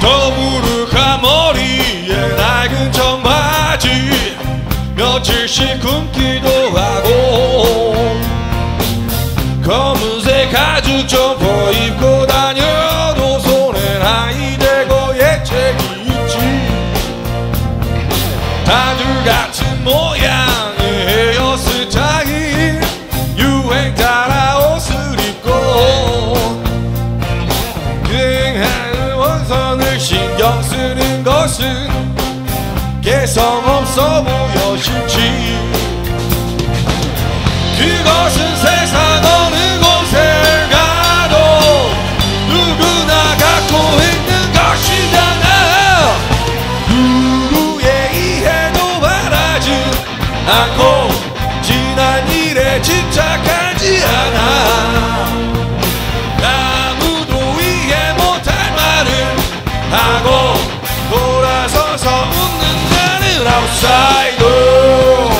더부룩한 머리에 낡은 청바지 며칠씩 굶기도 하고 검은색 가죽 점퍼 입고 다녀도 손엔 하이데거 예책이 있지. 다들 같은 모양의 헤어스타일 유행 따라 옷을 입고 유행하는 원선을 신경 쓰는 것은 개성 없어 보여 싫지. 그것은 세상 어느 곳에 가도 누구나 갖고 있는 것이잖아. 누구의 이해도 바라지 않고 지난 일에 집착하지 않아. 아무도 이해 못할 말을 하고 돌아서서 웃는다는 아웃사이더.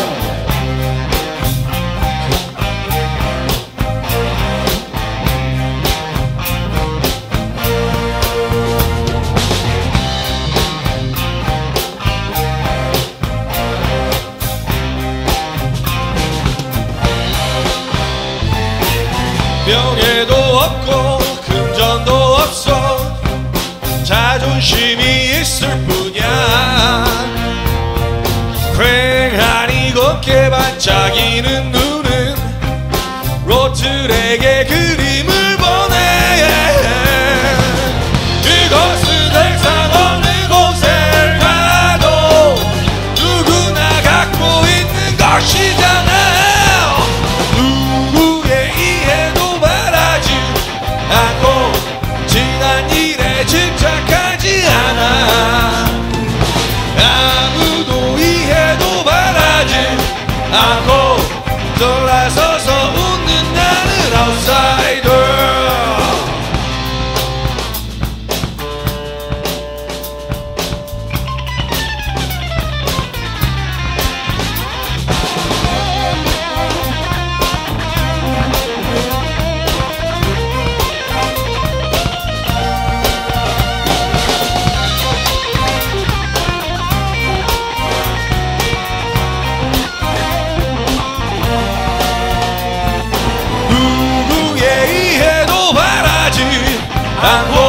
명예도 없고 금전도 없어 자존심이 있을 뿐이야. 휑하니 곱게 반짝이는 눈은 로틀에게 그림을 보내. 그것은 세상 어느 곳에 가도 누구나 갖고 있는 것이잖아. 누구의 이해도 바라지 않고 지난 일에 집착하지 않아. 아무도 이해도 바라지 않고 돌아서서 웃는다는 아웃사이더. 누구의 이해도 바라지 않고